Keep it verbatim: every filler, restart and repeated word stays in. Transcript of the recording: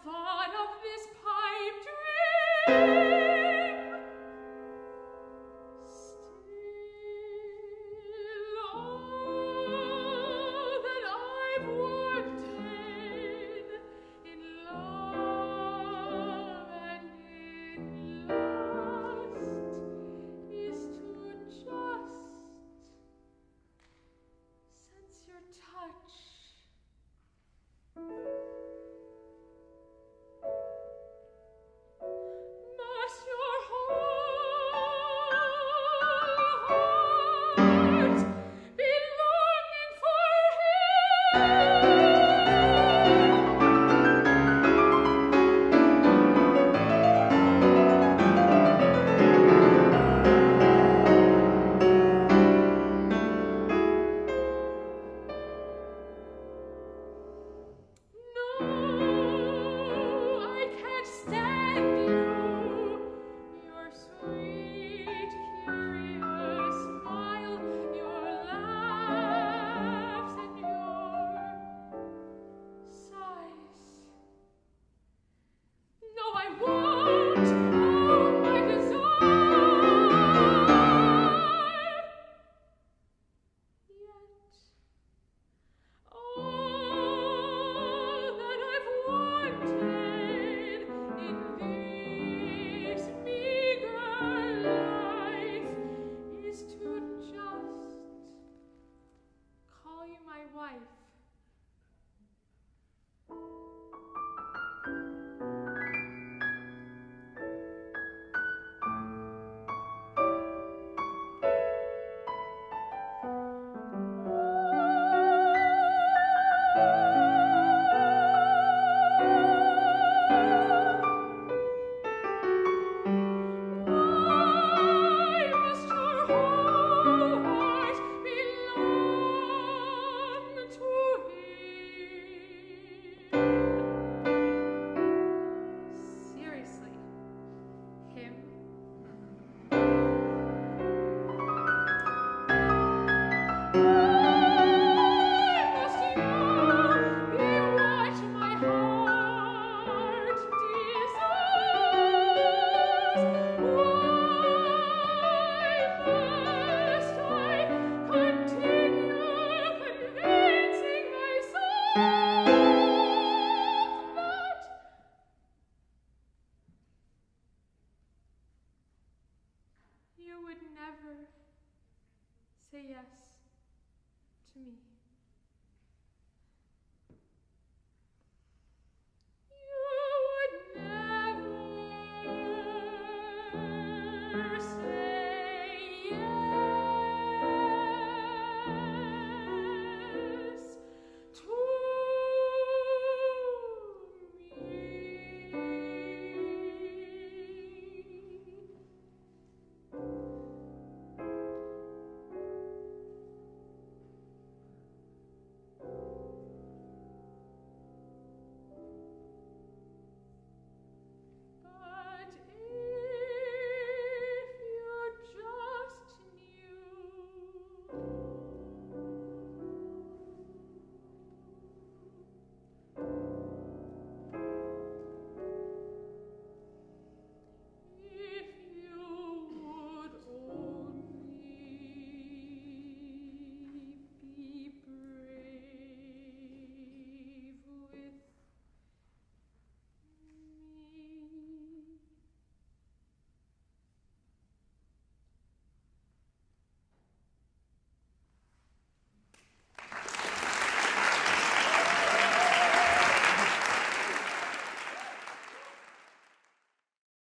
thought of this pipe dream. Still, all that I've wanted in love and in lust is to just sense your touch. Must your whole heart be longing for No, I can't stand you. Your sweet, curious smile, your laughs and your sighs. No, I won't. Oh, my desire. Yet all that I've wanted in this meager life is to just call you my wife. Why must your whole heart belong to him? Seriously, him? Why must you be what my heart desires? Why must I continue convincing myself that you would never say yes to me?